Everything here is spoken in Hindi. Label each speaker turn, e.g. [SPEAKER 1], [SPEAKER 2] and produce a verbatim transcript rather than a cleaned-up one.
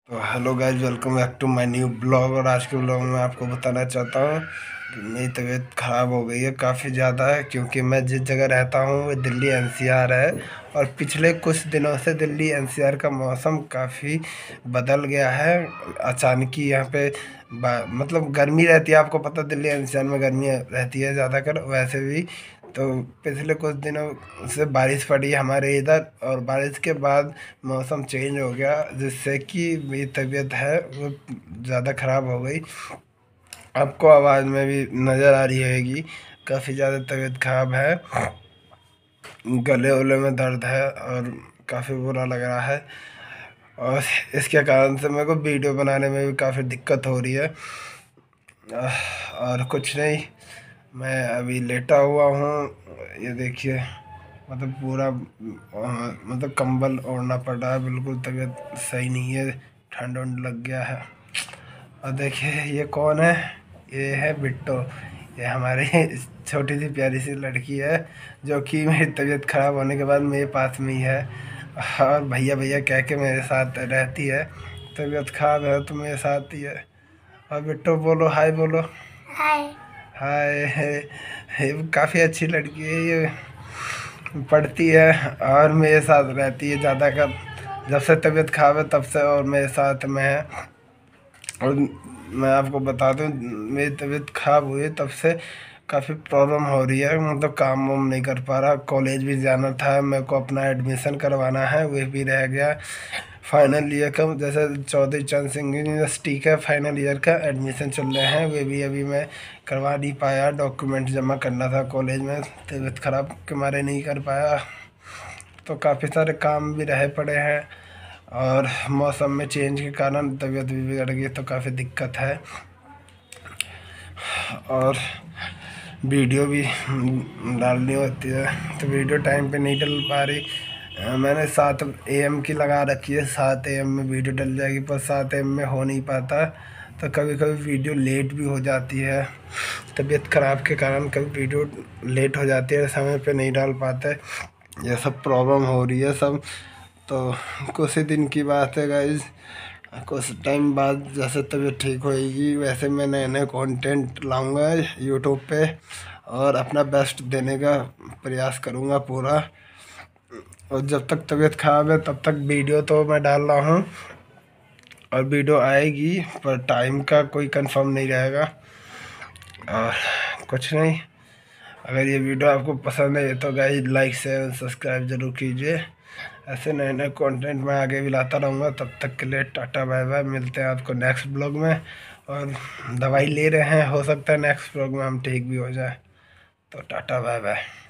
[SPEAKER 1] तो hello guys, welcome back to my new blog. और आज के ब्लॉग में आपको बताना चाहता हूँ कि मेरी तबीयत ख़राब हो गई है काफ़ी ज़्यादा है, क्योंकि मैं जिस जगह रहता हूँ वो दिल्ली एनसीआर है। और पिछले कुछ दिनों से दिल्ली एनसीआर का मौसम काफ़ी बदल गया है। अचानक ही यहाँ पे बा- मतलब गर्मी रहती है, आपको पता दिल्ली एनसीआर में गर्मी रहती है ज़्यादातर। वैसे भी तो पिछले कुछ दिनों से बारिश पड़ी हमारे इधर, और बारिश के बाद मौसम चेंज हो गया, जिससे कि मेरी तबीयत है वो ज़्यादा ख़राब हो गई। आपको आवाज़ में भी नज़र आ रही होगी, काफ़ी ज़्यादा तबीयत ख़राब है। गले वले में दर्द है और काफ़ी बुरा लग रहा है। और इसके कारण से मेरे को वीडियो बनाने में भी काफ़ी दिक्कत हो रही है। आह, और कुछ नहीं, मैं अभी लेटा हुआ हूँ। ये देखिए, मतलब पूरा अ, मतलब कंबल ओढ़ना पड़ रहा है, बिल्कुल तबीयत सही नहीं है, ठंड वंड लग गया है। और देखिए ये कौन है, ये है बिट्टो। ये हमारी छोटी सी प्यारी सी लड़की है, जो कि मेरी तबीयत ख़राब होने के बाद मेरे पास में ही है, और भैया भैया कह के मेरे साथ रहती है। तबीयत ख़राब है तो मेरे साथ ही है। और बिट्टो बोलो, हाय बोलो। हाय हाय। ये काफ़ी अच्छी लड़की है, ये पढ़ती है और मेरे साथ रहती है ज़्यादा कर। जब से तबीयत ख़राब है तब से और मेरे साथ में है। और मैं आपको बता दूं, मेरी तबीयत ख़राब हुई है तब से काफ़ी प्रॉब्लम हो रही है, मतलब काम वाम नहीं कर पा रहा। कॉलेज भी जाना था मेरे को, अपना एडमिशन करवाना है, वह भी रह गया। फाइनल ईयर का, जैसे चौधरी चरण सिंह यूनिवर्सिटी का फाइनल ईयर का एडमिशन चल रहे हैं, वे भी अभी मैं करवा नहीं पाया। डॉक्यूमेंट जमा करना था कॉलेज में, तबीयत ख़राब के मारे नहीं कर पाया। तो काफ़ी सारे काम भी रहे पड़े हैं, और मौसम में चेंज के कारण तबीयत भी बिगड़ गई, तो काफ़ी दिक्कत है। और वीडियो भी डालनी होती है तो वीडियो टाइम पे नहीं डल पा रही। अ, मैंने सात ए एम की लगा रखी है, सात ए एम में वीडियो डल जाएगी, पर सात ए एम में हो नहीं पाता। तो कभी कभी वीडियो लेट भी हो जाती है, तबीयत ख़राब के कारण कभी वीडियो लेट हो जाती है, समय पे नहीं डाल पाते। ये सब प्रॉब्लम हो रही है सब। तो कुछ ही दिन की बात है गाइज, कुछ टाइम बाद जैसे तबीयत ठीक होएगी वैसे मैं नए नए कंटेंट लाऊंगा यूट्यूब पे, और अपना बेस्ट देने का प्रयास करूंगा पूरा। और जब तक तबीयत ख़राब है तब तक वीडियो तो मैं डाल रहा हूँ, और वीडियो आएगी, पर टाइम का कोई कंफर्म नहीं रहेगा। और कुछ नहीं, अगर ये वीडियो आपको पसंद है तो गाइस लाइक शेयर सब्सक्राइब जरूर कीजिए। ऐसे नए नए कंटेंट मैं आगे भी लाता रहूँगा। तब तक के लिए टाटा बाय बाय, मिलते हैं आपको नेक्स्ट ब्लॉग में। और दवाई ले रहे हैं, हो सकता है नेक्स्ट ब्लॉग में हम ठीक भी हो जाए। तो टाटा बाय बाय।